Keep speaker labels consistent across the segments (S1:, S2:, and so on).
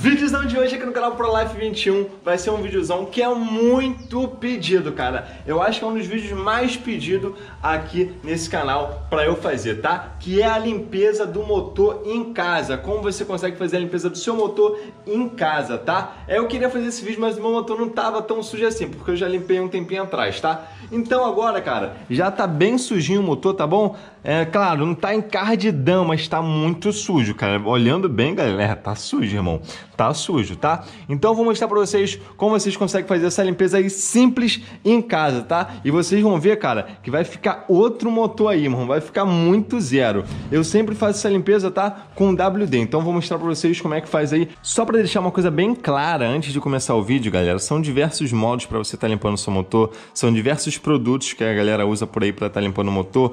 S1: Vídeozão de hoje aqui no canal ProLife 21 vai ser um videozão que é muito pedido, cara. Eu acho que é um dos vídeos mais pedidos aqui nesse canal pra eu fazer, tá? Que é a limpeza do motor em casa. Como você consegue fazer a limpeza do seu motor em casa, tá? Eu queria fazer esse vídeo, mas o meu motor não tava tão sujo assim, porque eu já limpei um tempinho atrás, tá? Então agora, cara, já tá bem sujinho o motor, tá bom? Claro, não tá encardidão, mas tá muito sujo, cara. Olhando bem, galera, tá sujo, irmão. Tá sujo, tá? Então eu vou mostrar pra vocês como vocês conseguem fazer essa limpeza aí simples em casa, tá? E vocês vão ver, cara, que vai ficar outro motor aí, irmão. Vai ficar muito zero. Eu sempre faço essa limpeza, tá? Com WD. Então eu vou mostrar pra vocês como é que faz aí. Só pra deixar uma coisa bem clara antes de começar o vídeo, galera. São diversos modos pra você estar limpando o seu motor. São diversos produtos que a galera usa por aí pra estar limpando o motor.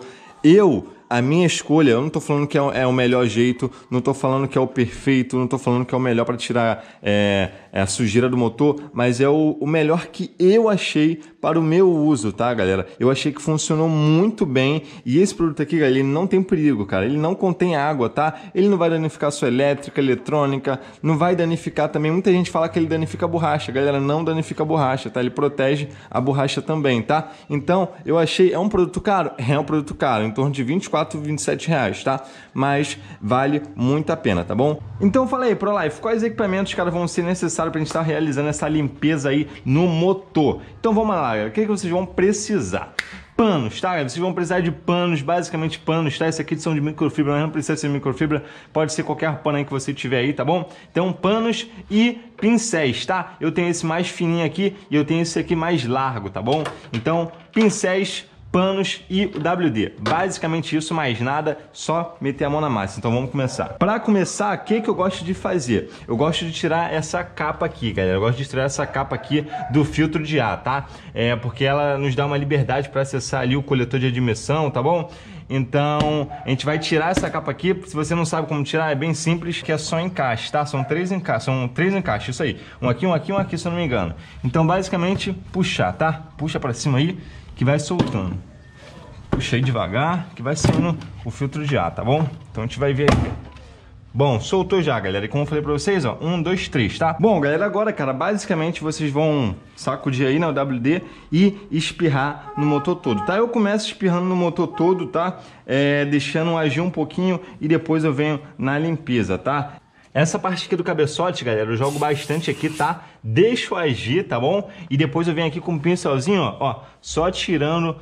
S1: A minha escolha, eu não tô falando que é o melhor jeito, não tô falando que é o perfeito, não tô falando que é o melhor para tirar a sujeira do motor, mas é o melhor que eu achei para o meu uso, tá, galera? Eu achei que funcionou muito bem e esse produto aqui, galera, ele não tem perigo, cara. Ele não contém água, tá? Ele não vai danificar sua elétrica, eletrônica, não vai danificar também. Muita gente fala que ele danifica a borracha, galera, não danifica a borracha, tá? Ele protege a borracha também, tá? Então, eu achei, é um produto caro? É um produto caro, em torno de 24, 27 reais, tá? Mas vale muito a pena, tá bom? Então fala aí, ProLife, quais equipamentos, cara, vão ser necessários pra gente estar realizando essa limpeza aí no motor? Então vamos lá, galera. O que vocês vão precisar? Panos, tá? Vocês vão precisar de panos, basicamente panos, tá? Esse aqui são de microfibra, mas não precisa ser microfibra, pode ser qualquer pano aí que você tiver aí, tá bom? Então panos e pincéis, tá? Eu tenho esse mais fininho aqui e eu tenho esse aqui mais largo, tá bom? Então pincéis, panos e WD. Basicamente isso, mais nada, só meter a mão na massa. Então vamos começar. Para começar, o que eu gosto de fazer? Eu gosto de tirar essa capa aqui, galera. Eu gosto de tirar essa capa aqui do filtro de ar, tá? Porque ela nos dá uma liberdade para acessar ali o coletor de admissão, tá bom? Então, a gente vai tirar essa capa aqui. Se você não sabe como tirar, é bem simples, que é só encaixe, tá? São três encaixes, isso aí. Um aqui, um aqui, se eu não me engano. Então, basicamente, puxar, tá? Puxa para cima aí, que vai soltando. Puxa aí devagar, que vai saindo o filtro de ar, tá bom? Então a gente vai ver aqui. Bom, soltou já, galera. E como eu falei pra vocês, ó, 1, 2, 3, tá? Bom, galera, agora, cara, basicamente vocês vão sacudir aí na WD e espirrar no motor todo, tá? Eu começo espirrando no motor todo, tá? Deixando agir um pouquinho e depois eu venho na limpeza, tá? Essa parte aqui do cabeçote, galera, eu jogo bastante aqui, tá? Deixo agir, tá bom? E depois eu venho aqui com um pincelzinho, ó, só tirando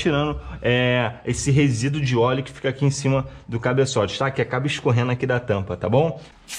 S1: esse resíduo de óleo que fica aqui em cima do cabeçote, tá? Que acaba escorrendo aqui da tampa, tá bom?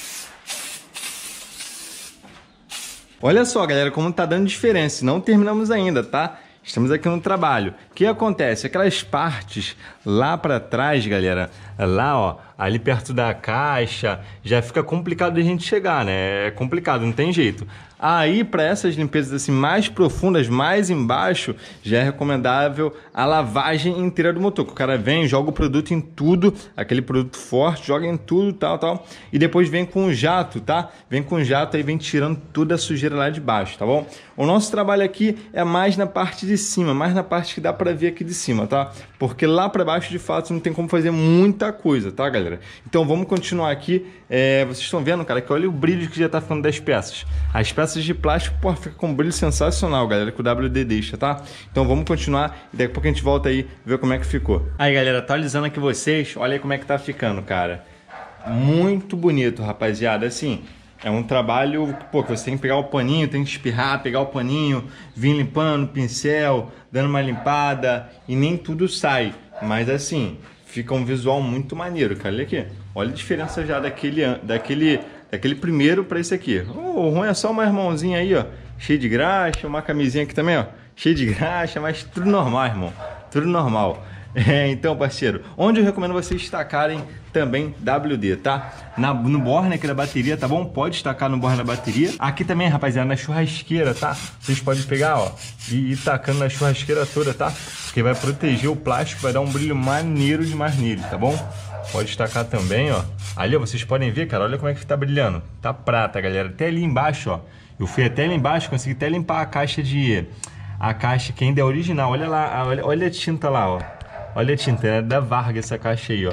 S1: Olha só, galera, como tá dando diferença. Não terminamos ainda, tá? Estamos aqui no trabalho. O que acontece? Aquelas partes lá para trás, galera, lá, ó, ali perto da caixa, já fica complicado de a gente chegar, né? É complicado, não tem jeito. Aí, para essas limpezas assim mais profundas, mais embaixo, já é recomendável a lavagem inteira do motor. Que o cara vem, joga o produto em tudo, aquele produto forte, joga em tudo, tal. E depois vem com o jato, tá? Vem com o jato aí, vem tirando toda a sujeira lá de baixo, tá bom? O nosso trabalho aqui é mais na parte de cima, mais na parte que dá para ver aqui de cima, tá? Porque lá para baixo, de fato, não tem como fazer muita coisa, tá, galera? Então vamos continuar aqui. Vocês estão vendo, cara, que olha o brilho que já tá ficando das peças. As peças de plástico, pô, fica com um brilho sensacional, galera, que o WD deixa, tá? Então vamos continuar e daqui a pouco a gente volta aí ver como é que ficou. Aí, galera, atualizando aqui vocês, olha aí como é que tá ficando, cara. Muito bonito, rapaziada. Assim, é um trabalho, pô, que você tem que pegar o paninho, tem que espirrar, pegar o paninho, vir limpando, pincel, dando uma limpada e nem tudo sai. Mas assim, fica um visual muito maneiro, cara. Olha aqui. Olha a diferença já daquele primeiro para esse aqui. O ruim é só uma mãozinha aí, ó, cheio de graxa, uma camisinha aqui também, ó, cheio de graxa, mas tudo normal, irmão. Tudo normal. Então, parceiro, onde eu recomendo vocês destacarem também WD, tá? No borne aqui da bateria, tá bom? Pode destacar no borne da bateria. Aqui também, rapaziada, na churrasqueira, tá? Vocês podem pegar, ó, e ir tacando na churrasqueira toda, tá? Porque vai proteger o plástico, vai dar um brilho maneiro demais nele, tá bom? Pode destacar também, ó. Ali, ó, vocês podem ver, cara, olha como é que tá brilhando. Tá prata, galera. Até ali embaixo, ó. Eu fui até ali embaixo, consegui até limpar a caixa que ainda é original. Olha lá, olha a tinta lá, ó. Olha a tinta, é da Varga essa caixa aí, ó.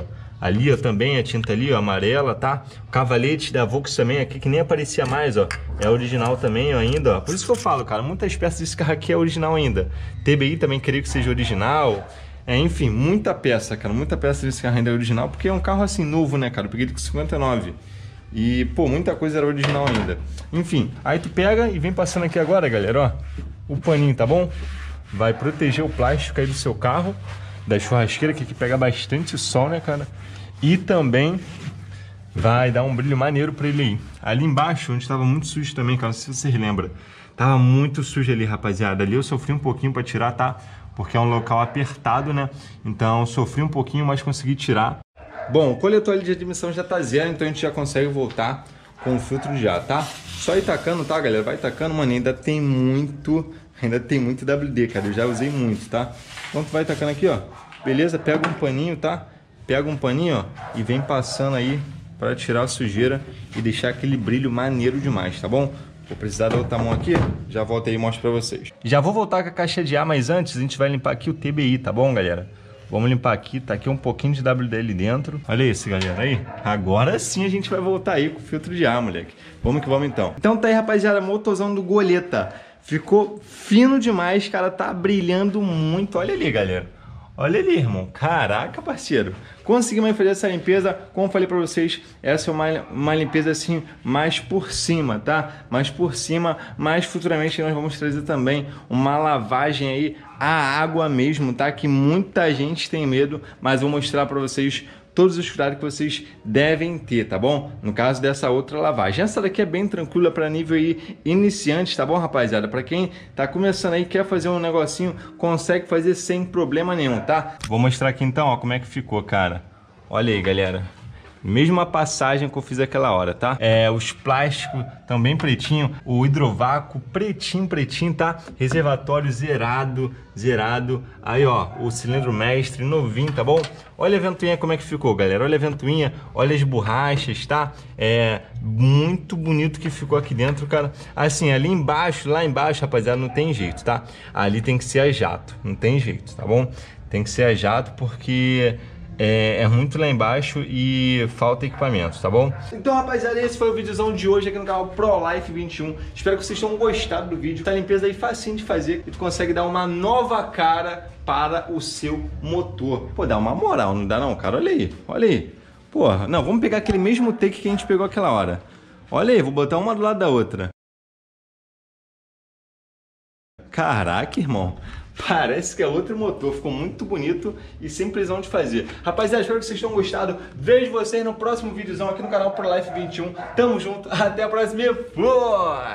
S1: Ali, ó, também a tinta ali, ó, amarela, tá? O cavalete da Volks também aqui, que nem aparecia mais, ó. É original também, ó, ainda, ó. Por isso que eu falo, cara, muitas peças desse carro aqui é original ainda. TBI também creio que seja original. Enfim, muita peça, cara. Muita peça desse carro ainda é original, porque é um carro assim, novo, né, cara? Eu peguei ele com 59. E, pô, muita coisa era original ainda. Enfim, aí tu pega e vem passando aqui agora, galera, ó. O paninho, tá bom? Vai proteger o plástico aí do seu carro, da churrasqueira, que aqui pega bastante sol, né, cara? E também vai dar um brilho maneiro pra ele aí. Ali embaixo, onde estava muito sujo também, cara, não sei se vocês lembram. Tava muito sujo ali, rapaziada. Ali eu sofri um pouquinho pra tirar, tá? Porque é um local apertado, né? Então sofri um pouquinho, mas consegui tirar. Bom, o coletor ali de admissão já tá zero, então a gente já consegue voltar com o filtro de ar, tá? Só ir tacando, tá, galera? Vai tacando, mano, ainda tem muito WD, cara. Eu já usei muito, tá? Então tu vai tacando aqui, ó. Beleza? Pega um paninho, tá? Pega um paninho, ó, e vem passando aí para tirar a sujeira e deixar aquele brilho maneiro demais, tá bom? Vou precisar da outra mão aqui, já volto aí e mostro pra vocês. Já vou voltar com a caixa de ar, mas antes a gente vai limpar aqui o TBI, tá bom, galera? Vamos limpar aqui, tá aqui um pouquinho de WD ali dentro. Olha isso, galera, aí. Agora sim a gente vai voltar aí com o filtro de ar, moleque. Vamos que vamos então. Então tá aí, rapaziada, motorzão do Goleta. Ficou fino demais, cara, tá brilhando muito. Olha ali, galera. Olha ali, irmão. Caraca, parceiro. Conseguimos fazer essa limpeza. Como falei pra vocês, essa é uma limpeza assim, mais por cima, tá? Mais por cima, mas futuramente nós vamos trazer também uma lavagem aí à água mesmo, tá? Que muita gente tem medo, mas vou mostrar pra vocês todos os cuidados que vocês devem ter, tá bom? No caso dessa outra lavagem. Essa daqui é bem tranquila para nível aí iniciante, tá bom, rapaziada? Para quem tá começando aí, quer fazer um negocinho, consegue fazer sem problema nenhum, tá? Vou mostrar aqui então, ó, como é que ficou, cara. Olha aí, galera. Mesma passagem que eu fiz aquela hora, tá? Os plásticos também pretinho, o hidrovácuo pretinho, tá? Reservatório zerado. Aí, ó, o cilindro mestre novinho, tá bom? Olha a ventoinha como é que ficou, galera. Olha a ventoinha, olha as borrachas, tá? Muito bonito que ficou aqui dentro, cara. Assim, ali embaixo, lá embaixo, rapaziada, não tem jeito, tá? Ali tem que ser a jato, não tem jeito, tá bom? Tem que ser a jato porque é muito lá embaixo e falta equipamento, tá bom? Então, rapaziada, esse foi o videozão de hoje aqui no canal ProLife 21. Espero que vocês tenham gostado do vídeo. Tá limpeza aí facinho de fazer e tu consegue dar uma nova cara para o seu motor. Pô, dá uma moral, não dá não, cara? Olha aí, olha aí. Porra, não, vamos pegar aquele mesmo take que a gente pegou aquela hora. Olha aí, vou botar uma do lado da outra. Caraca, irmão. Parece que é outro motor, ficou muito bonito e sem prisão de fazer. Rapaziada, espero que vocês tenham gostado. Vejo vocês no próximo videozão aqui no canal ProLife 21. Tamo junto, até a próxima e fui!